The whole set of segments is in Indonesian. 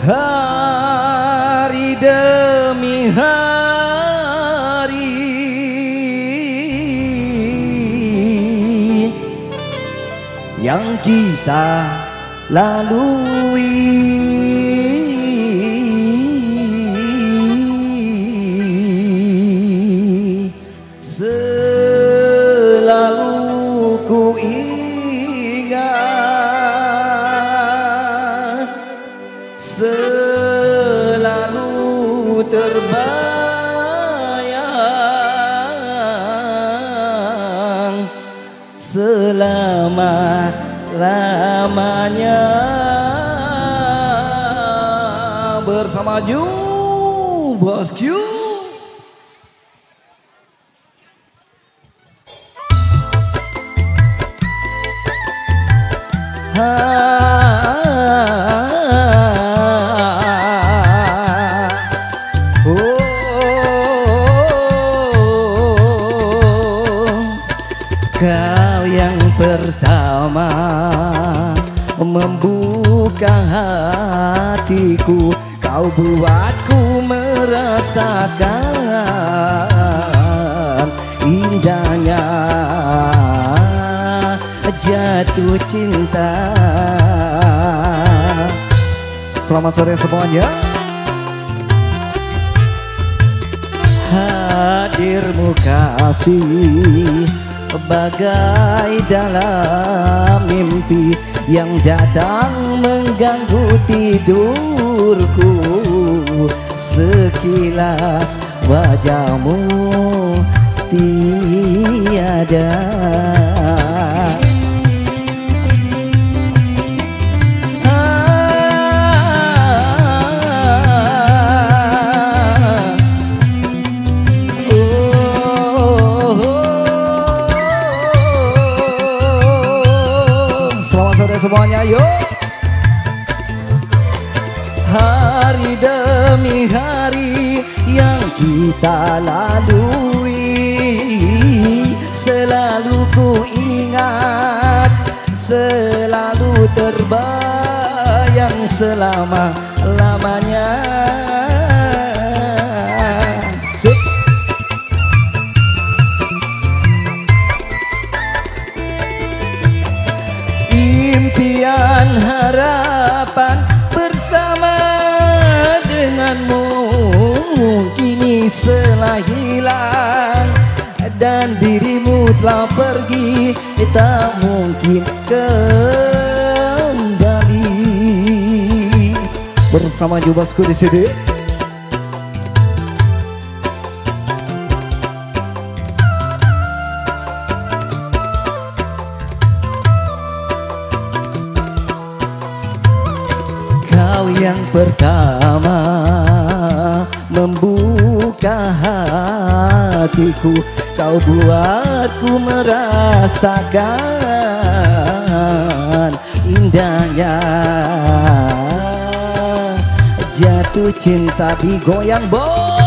hari demi hari yang kita lalui, selalu ku ingat, selalu terbayang selama-lamanya bersama Ju Bosku. Kau yang pertama membuka hatiku, kau buatku merasakan indahnya jatuh cinta. Selamat sore semuanya. Hadirmu kasih bagai dalam mimpi yang datang mengganggu tidurku. Sekilas wajahmu tiada. Semuanya yuk. Hari demi hari yang kita lalui, selalu ku ingat, selalu terbayang selama-lamanya. Impian harapan bersama denganmu kini telah hilang, dan dirimu telah pergi, tak mungkin kembali. Bersama Jubasku di sini. Yang pertama membuka hatiku, kau buatku merasakan indahnya jatuh cinta digoyang bos.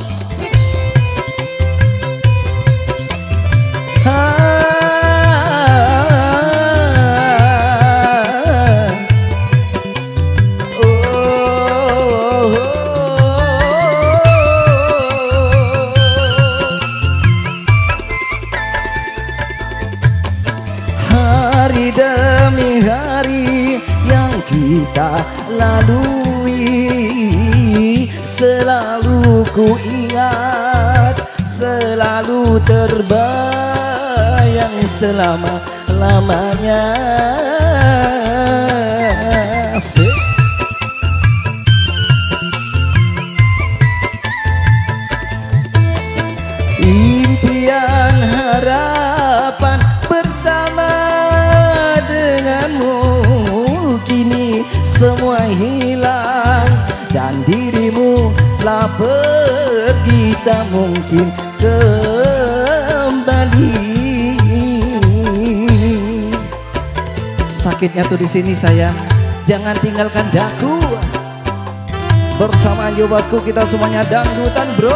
Hari demi hari yang kita lalui, selalu ku ingat, selalu terbayang selama-lamanya. Impian harapan bersama denganmu kini semua hilang, dan dirimu telah pergi, tak mungkin kembali. Sakitnya tuh di sini sayang, jangan tinggalkan daku. Bersama Jobasku kita semuanya dangdutan bro.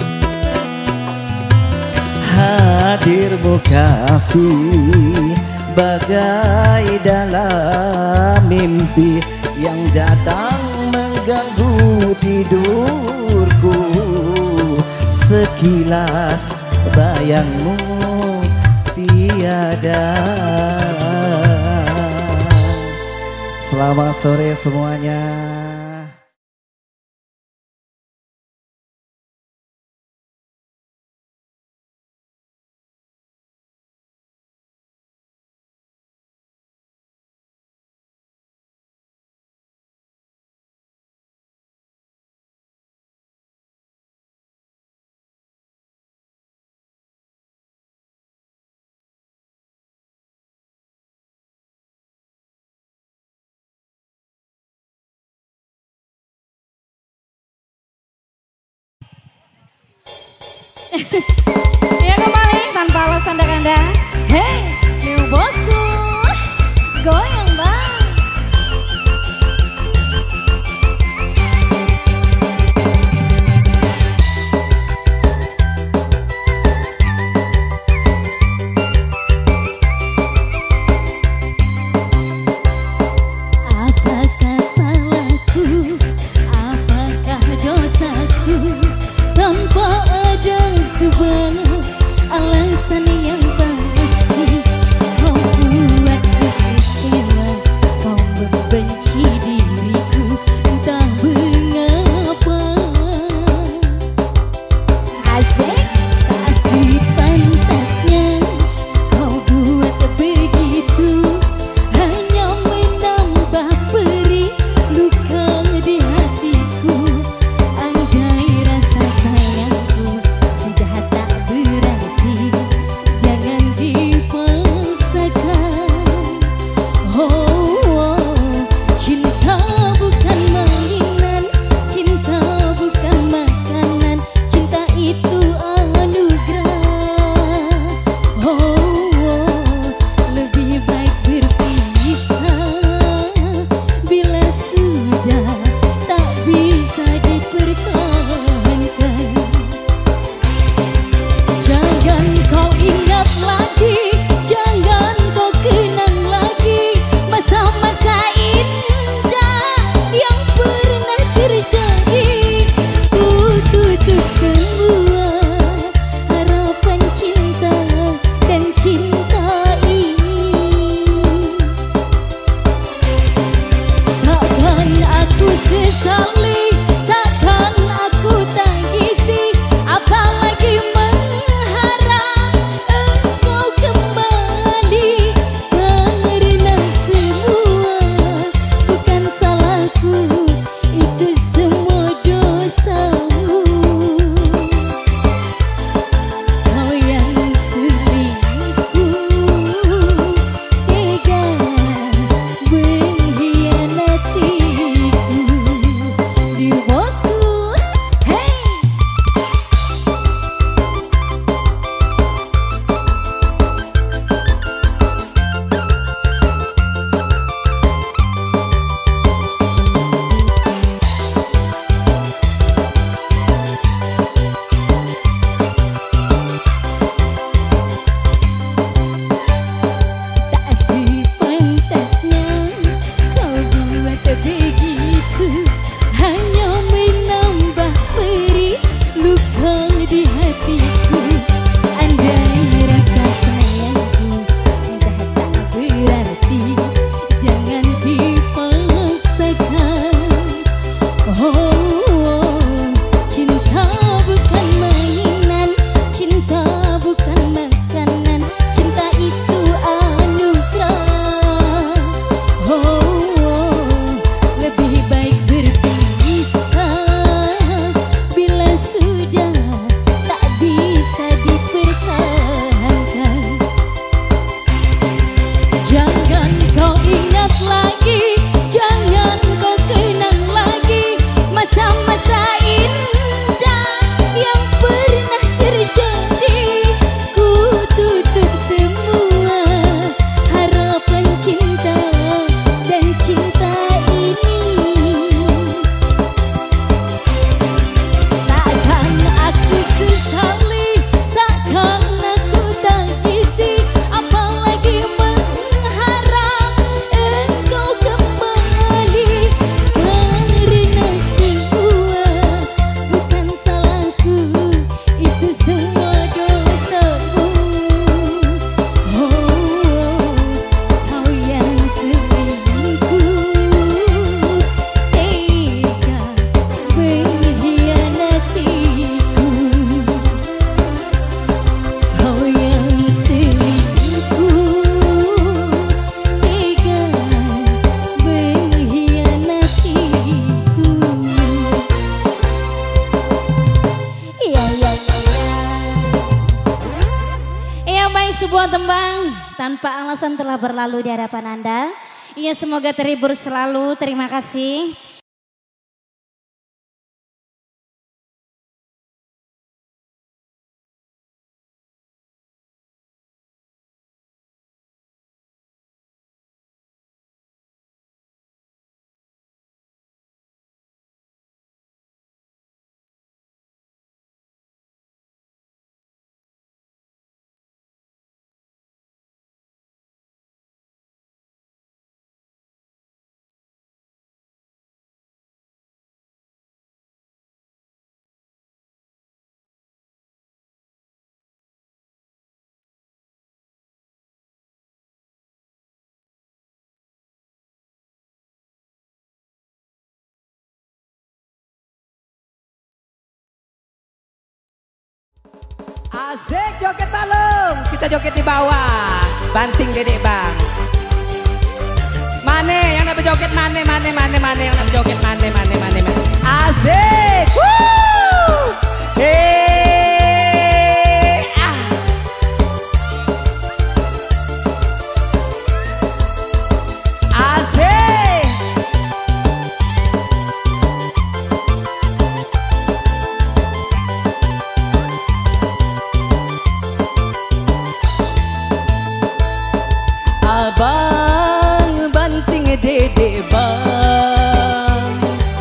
Hadirmu kasih bagai dalam mimpi yang datang mengganggu tidurku. Sekilas bayangmu tiada. Selamat sore semuanya. Ya kembali tanpa alasan anda. Hey, new bosku, goyang bang. Apakah salahku, apakah dosaku, tanpa ada sebuah tanpa alasan telah berlalu di hadapan Anda. Iya, semoga terhibur selalu. Terima kasih. Asik joget balung, kita joget di bawah, banting dedek bang. Mane yang dapat joget mane yang dapat joget mane. Asik, woo, asik. Abang banting dedek bang,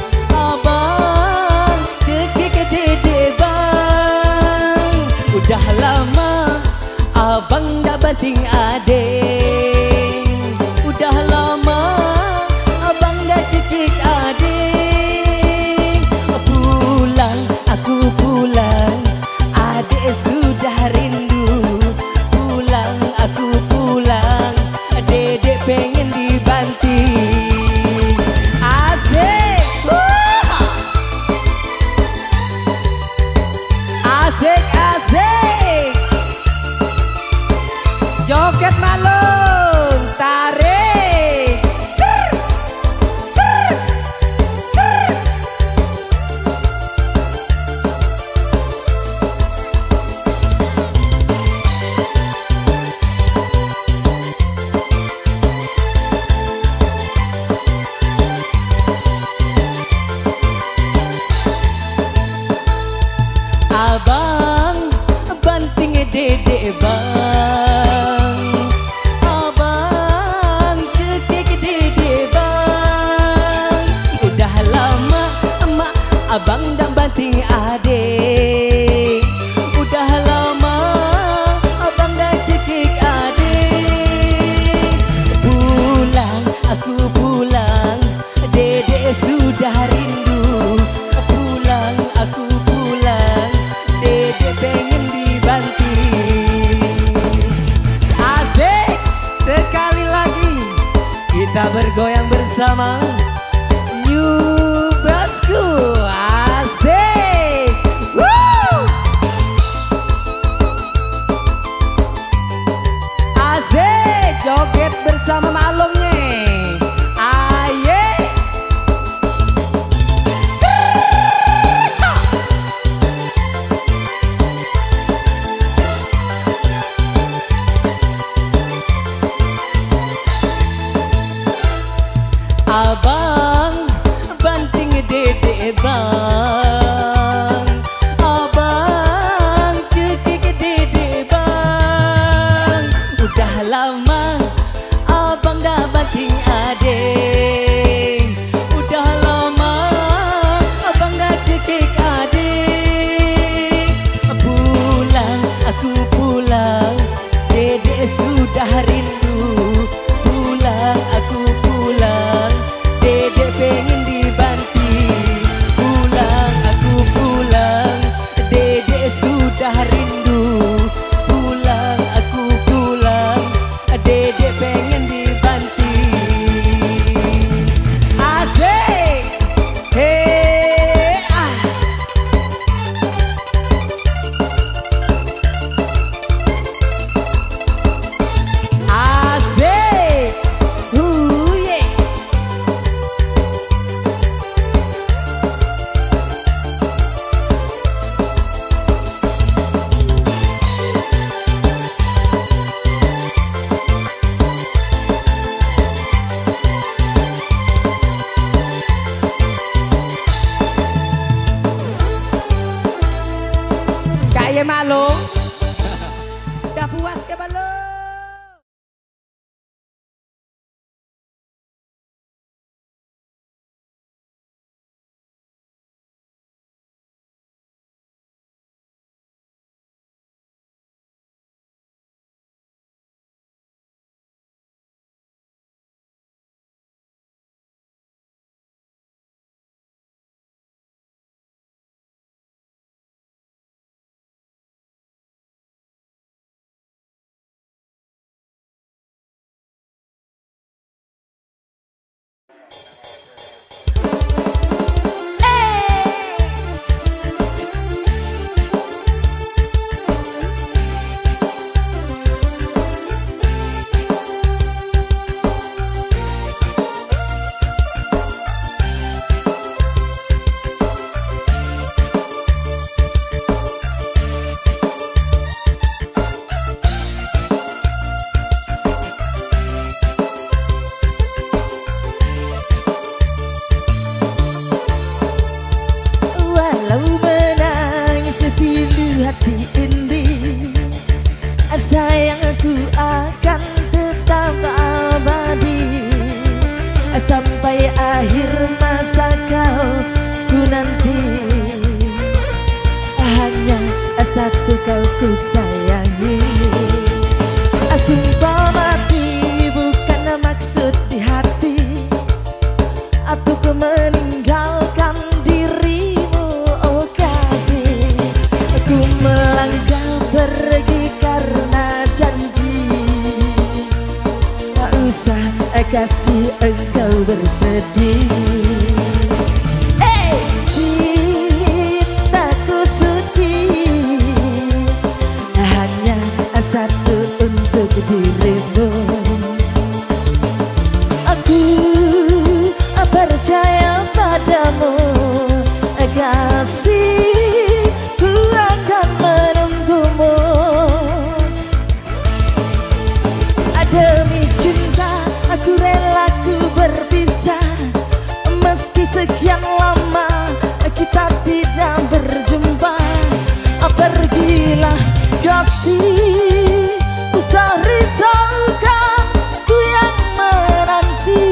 abang cekik dedek bang. Udah lama abang gak banting adek, udah lama abang gak cekik adek. Pulang, aku pulang, adek sudah rindu. Pulang, aku pulang, dedek pengen dibanting. Asik, asik, asik. Joget malung, tarik, ser, ser, ser. Abang banting dedek bang, abang cekik dedek bang. Udah lama emak abang dah banting adek, udah lama abang dah cekik adek. Pulang, aku pulang, dedek sudah rindu. Pulang, aku pulang, dedek pengen dibanting. balung? Udah puas ke balung? hati ini, sayangku akan tetap abadi sampai akhir masa ku nanti. Hanya satu kau ku sayangi, sumpah mati bukan maksud di hati, aku meninggalkan dirimu, oh kasih. Aku melangkah pergi karena janji, tak usah kasih engkau bersedih. Cintaku suci, hanya satu untuk dirimu. Aku percaya padamu, kasih, ku akan menunggumu. Demi cinta aku rela ku berpisah, meski sekian lama kita tidak berjumpa. Pergilah kasih, usah risaukan ku yang menanti.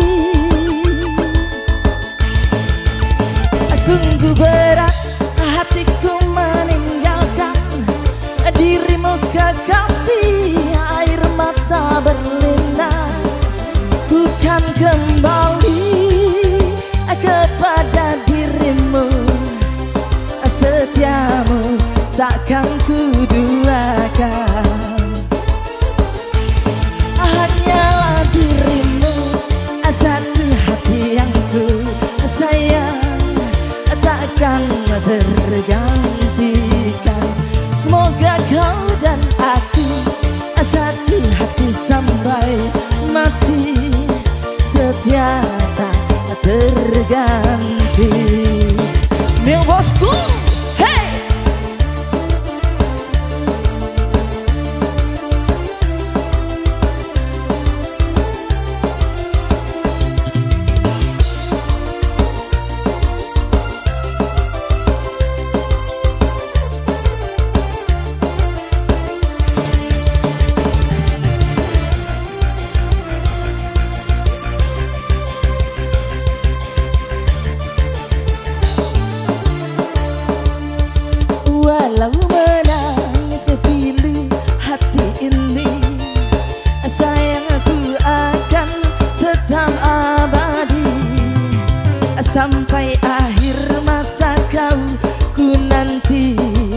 Sungguh berat hatiku meninggalkan dirimu kekasih, air mata berlinang, ku kan kembali kepada dirimu. Setiamu takkan ku duakan, hanyalah dirimu satu hati yang ku sayang, takkan tergantikan. Semoga kau dan aku satu hati sampai mati, setia tak terganti. Mil bosku, hey! Walau menangis pilu hati ini, sayang aku akan tetap abadi sampai akhir masa ku nanti.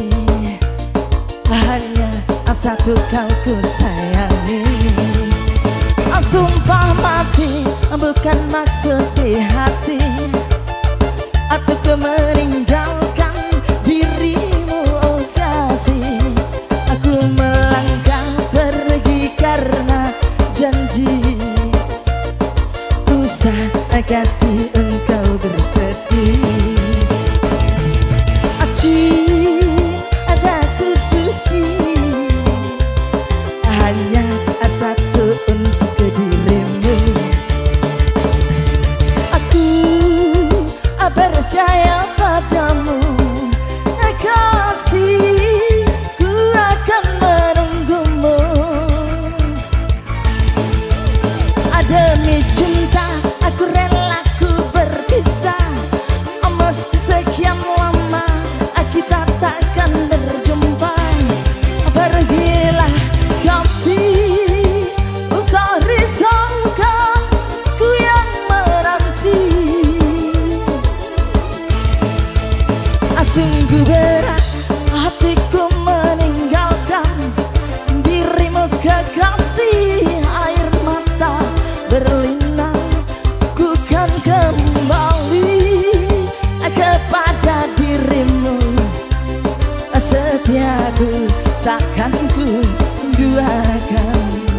Hanya satu kau ku sayangi, sumpah mati bukan maksud di hati, aku meninggalkan dirimu, oh kasih. Aku melangkah pergi karena janji, usah kasih engkau bersedih. Cintaku suci, hanya satu untuk dirimu. Aku percaya padamu, kasih, ku sekian lama kita takkan berjumpa. Pergilah kasih, usah risaukan ku yang menanti. Sungguh berat hatiku meninggalkan dirimu kekasih. Air mata berlinang, ku kan kembali kepada dirimu. Setiaku takkan ku duakan.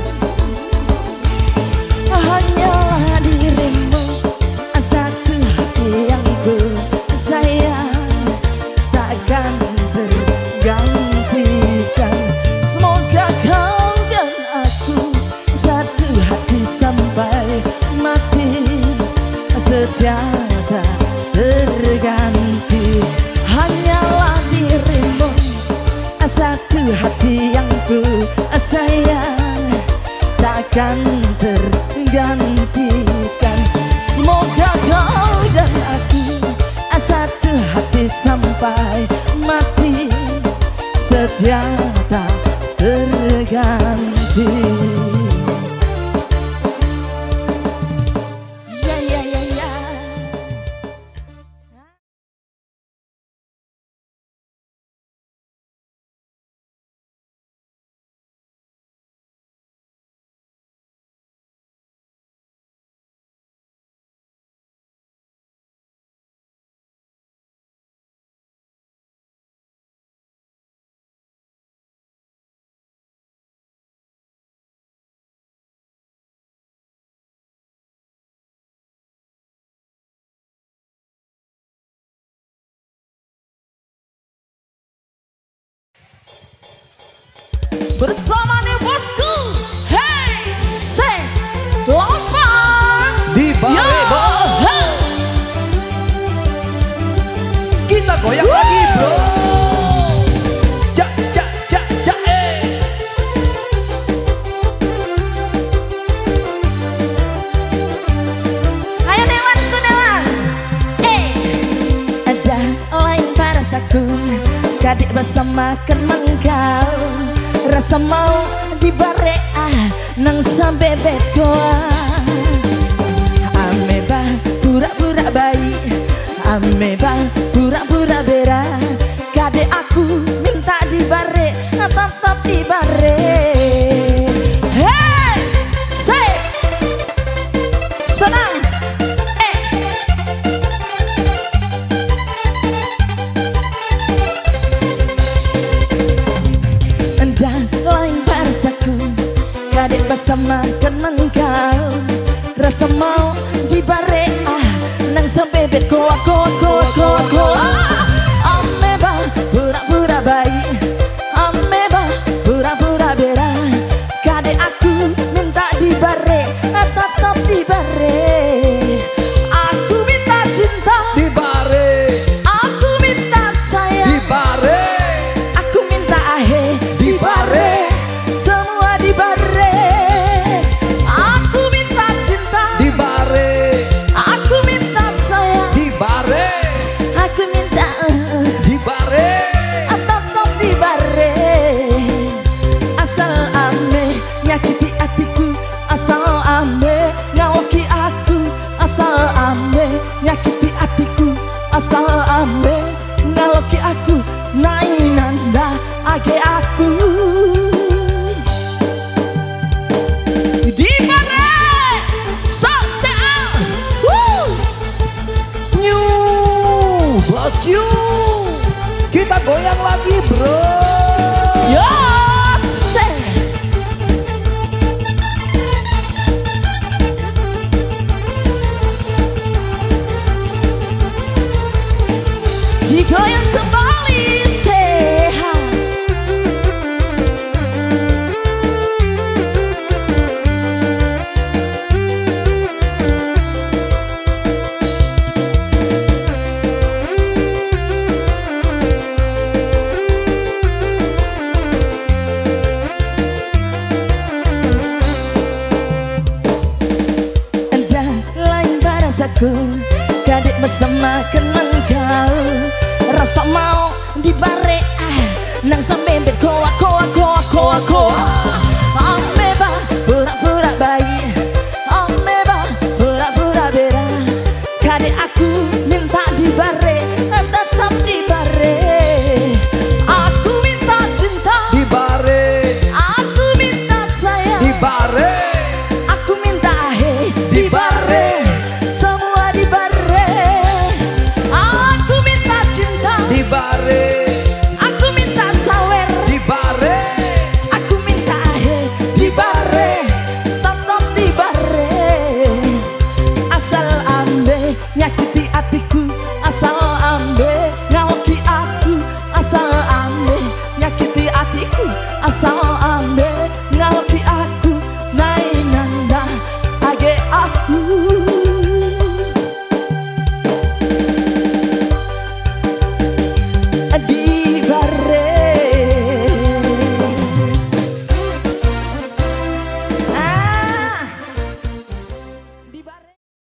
Hanyalah dirimu satu hati yang ku sayang, takkan tergantikan. Semoga kau dan aku satu hati sampai mati, setia tak terganti. Hanyalah dirimu satu hati yang ku sayang, takkan tergantikan. Semoga kau dan aku satu hati sampai mati, setia tak terganti. Ya ya ya ya. Bersama nih bosku, hey, say, lompat di Barebo. Kita goyang lagi bro. Ja ja ja ja Ayo Dewan Sudewan. Ada lain perasaku, kadek bersama kemengkau. Rasa mau di barea nang sampai bekoa. Ameba pura-pura baik, ameba pura-pura bera. Kadek aku minta di bare, tetap di bare. Hey, say, senang. Dan lain perasaku, kadek bersama teman kau. Rasa mau di barea nang sampai bet koa. Ameba pura-pura baik, ameba pura-pura bera. Kadek aku minta di bare, tetap di bare. Aku minta cinta di bare, aku minta sayang di bare, aku minta ahe di bare, semua di bare. Aku minta cinta di bare, aku minta sayang di bare, aku minta di bare. tetap di bare. Asal ame nyakiti hatiku, asal ame ngawaki aku, asal ame nyakiti hatiku, asal ame ngaloki aku. Nainanda age aku di bare sok seal. New bosku, kita goyang lagi bro. Yo se digoyang kembali sehat. Dan lain perasaku, kadek bersama teman kau. rasa mau di bare nang sambembet koa koa koa koa koa ameba pura-pura bayi ameba pura-pura bera kade aku minta di bare tetap di bare aku minta cinta Di bare, aku minta sayang di bare, aku minta di bare semua di bare aku minta cinta di bare, aku minta sawer di bare, aku minta di bare tetap di bare asal ambe nyakiti hatiku asal ambe ngaoki aku asal ambe nyakiti hatiku asal ambe ngaoki aku nai nanda age aku di bare di bare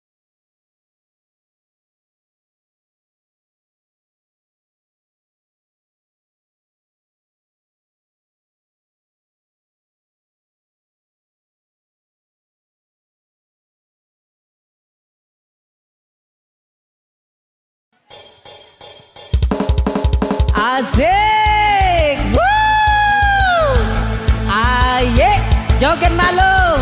Asik. Woo! Aye, joget malung.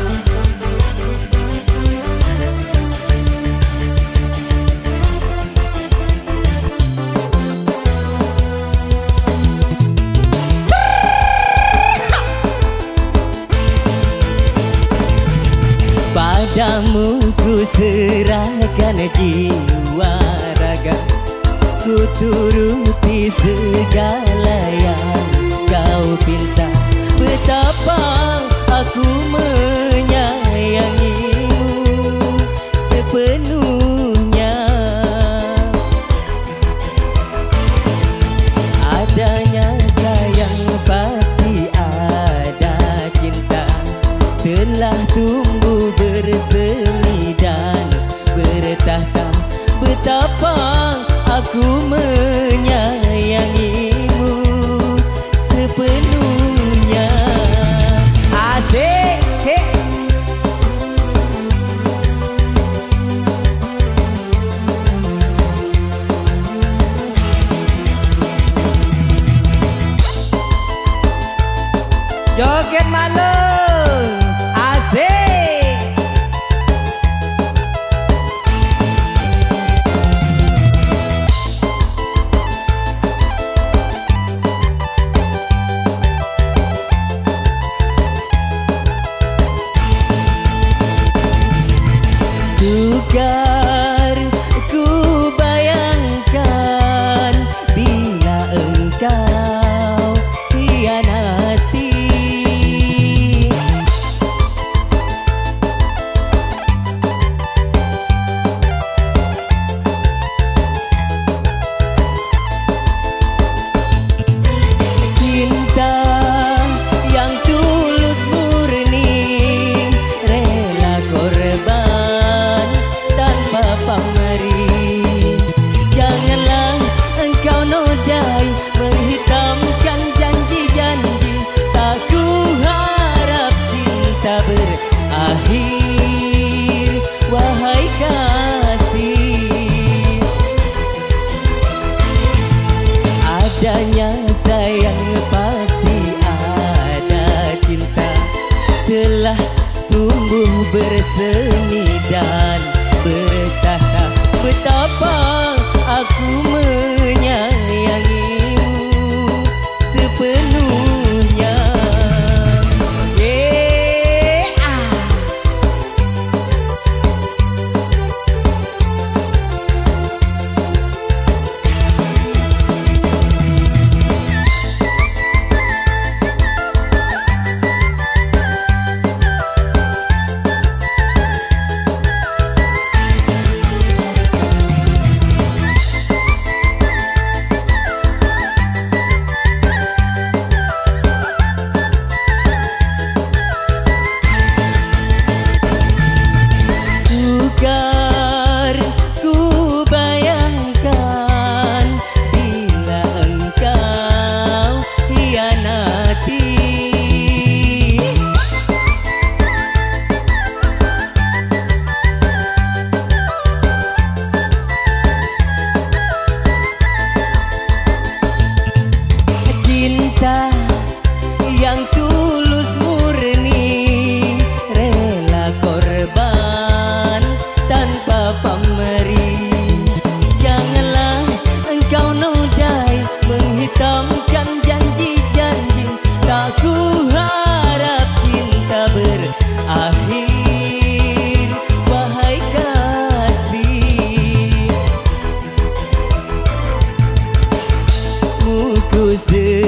Padamu ku serahkan jiwa raga, ku turuti segala yang kau pinta. Betapa aku menyayangimu sepenuhnya. Adanya sayang pasti ada cinta, telah tumbuh bersemi dan bertahta. Betapa aku menyayangimu sepenuhnya. Asik. He. Joget malung. Asik. Sukar ku bayangkan bila engkau hianati. Cinta yang tulus murni, rela korban tanpa pamrih. Janganlah engkau nodai menghitamkan janji-janji. Tak ku harap cinta berakhir, wahai kasih. Adanya sayang pasti ada cinta, telah tumbuh bersemi dan bertahta. Betapa aku menyayangimu sepenuhnya.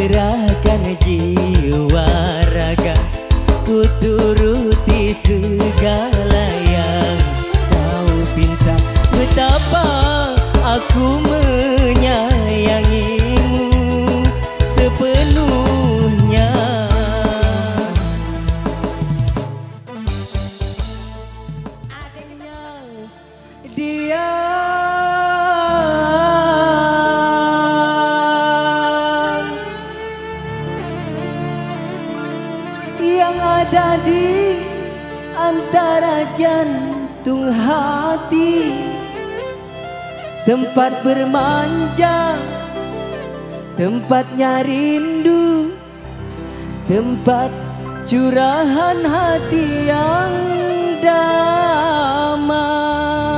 serahkan jiwa raga, ku turuti segala yang kau pinta. Betapa aku menyayangimu sepenuhnya. Dia yang ada di antara jantung hati, tempat bermanja, tempatnya rindu, tempat curahan hati yang damai.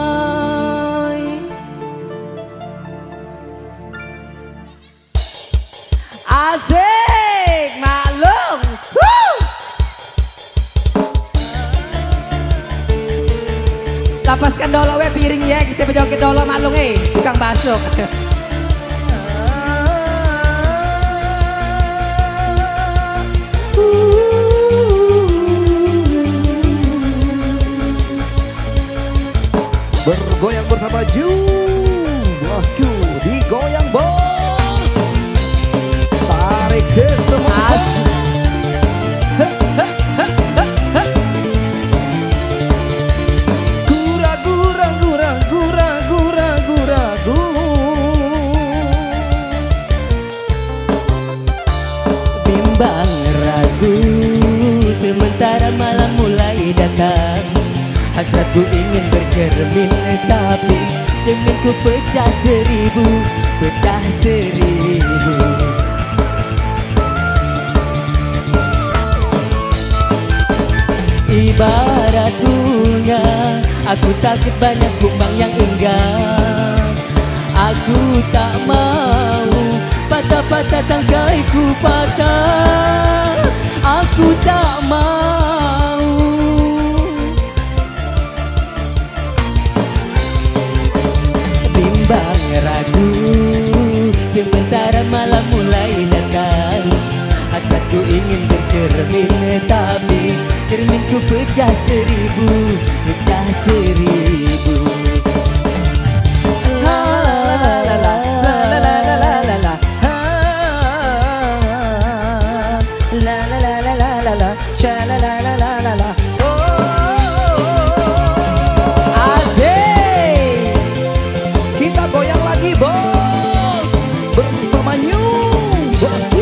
Asik, maklum. Lapaskan dolo we piring ya, kita berjoget dolo maklum tukang basuk. Bergoyang bersama Ju bosku, digoyang bos. Tarik semua. Bimbang ragu sementara malam mulai datang, hasratku ingin bercermin tapi cerminku pecah seribu, pecah seribu. Ibarat bunga, aku takut banyak kumbang yang inggah. Aku tak mau patah-patah tangkaiku patah. Aku tak mau. Bimbang ragu sementara malam mulai datang, hasratku ingin bercermin tapi cerminku pecah seribu, pecah seribu. La la la la la la la la la la la la la la la la la la sha la la la la la la. Asik, kita goyang lagi bos bersama New bosku.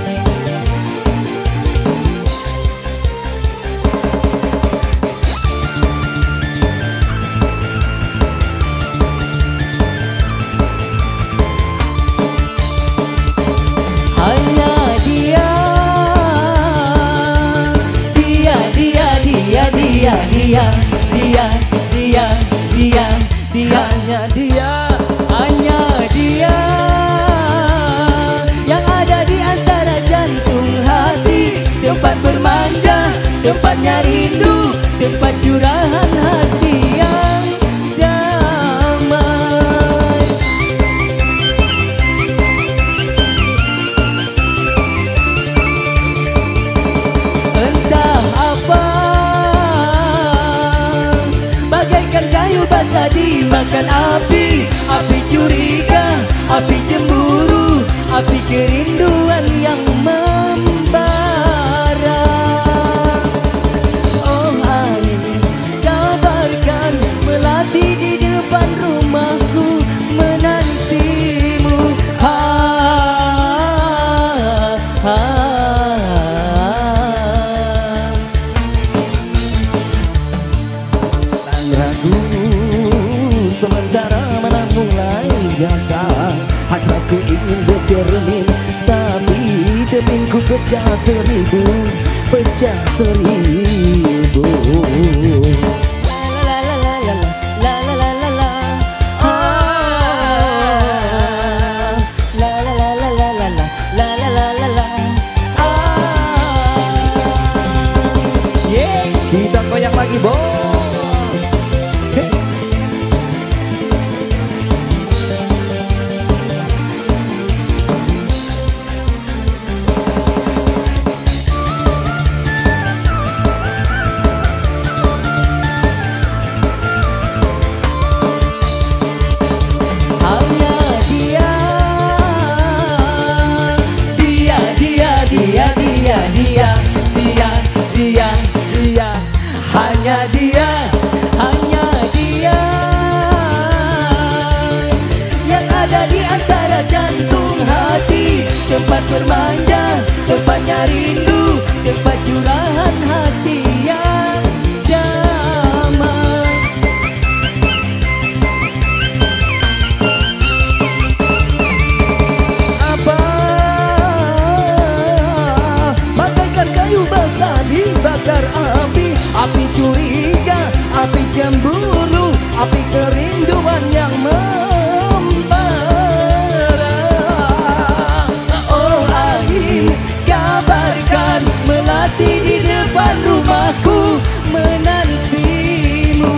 Hanya dia yang ada di antara jantung hati, tempat bermanja, tempatnya rindu, tempat curahan hati yang damai. Entah apa, bagaikan kayu basah dimakan api, api curiga, api cemburu, api kerinduan yang membara. Oh angin, kabarkan melati di depan rumahku menantimu. Ha, ha, Ragu sementara malam mulai datang, hasratku ingin bercermin tapi cerminku pecah seribu, pecah seribu. la la la la la la la la la ah, la la la la la la la la la la la la ah. Yeah, kita goyang lagi bos. jantung hati, tempat bermanja, tempatnya rindu, tempat curahan hati yang damai. Apa bagaikan kayu basah dibakar api, api curiga, api cemburu, api kerinduan yang membara. Oh angin, kabarkan melati di depan rumahku menantimu.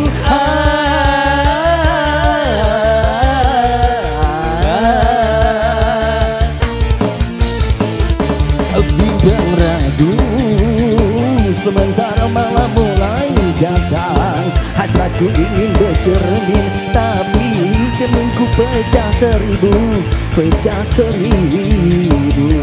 Bimbang ragu sementara malam mulai datang, hasratku ingin bercermin, tapi cerminku pecah seribu, pecah seribu.